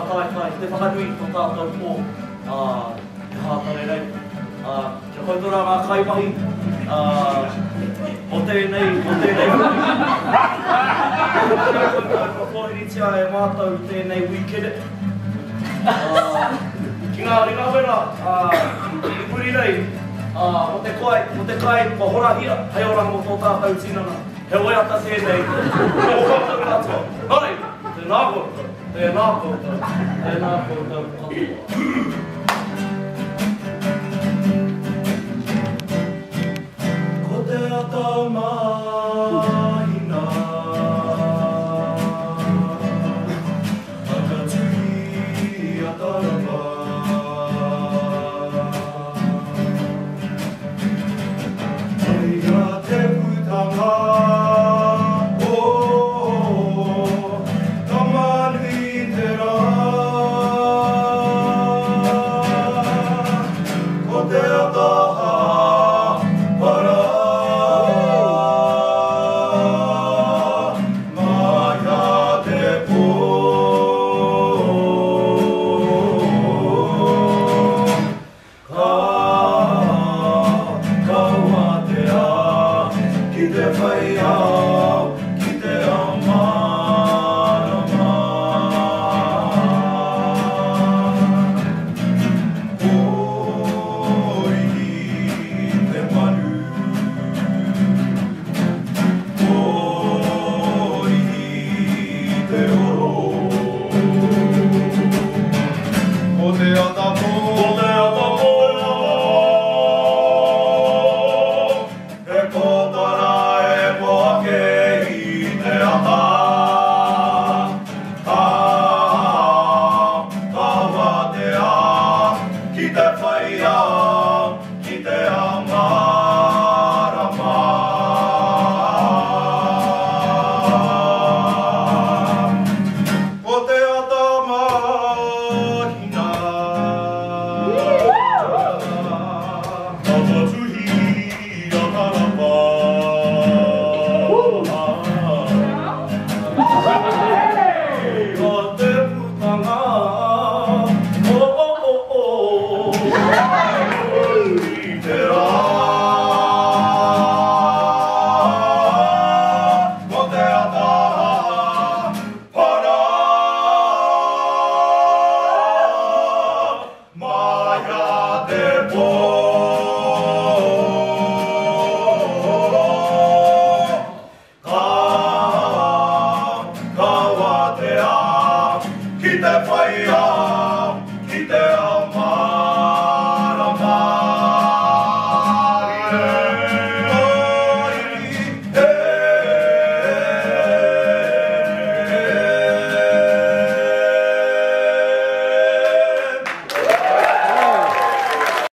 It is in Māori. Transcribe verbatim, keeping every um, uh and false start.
tai kai, te whakanui tō tātou pō. Te hātare rei. Kia koutora ngā kaimahi. O tēnei, o tēnei. Kia koutora whakoritia e mātou tēnei wikere. Ki ngā ringa wera, i puri rei. Mo te kai, mo te kai, mo horahia, hei ora mo tō tātou tinana. He oiata tēnei. He koutou katoa. Nōrei, tēnā koutou, tēnā koutou, tēnā koutou katoa. Ko te atau mahina, aka tuhi atarapa. Oia te putanga, Fire!